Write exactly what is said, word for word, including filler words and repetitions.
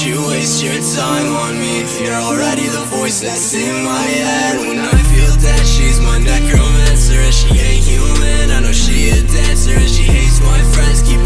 you waste your time on me. You're already the voice that's in my head. When I feel dead, she's my necromancer, and she ain't human. I know she a dancer, and she hates my friends. Keep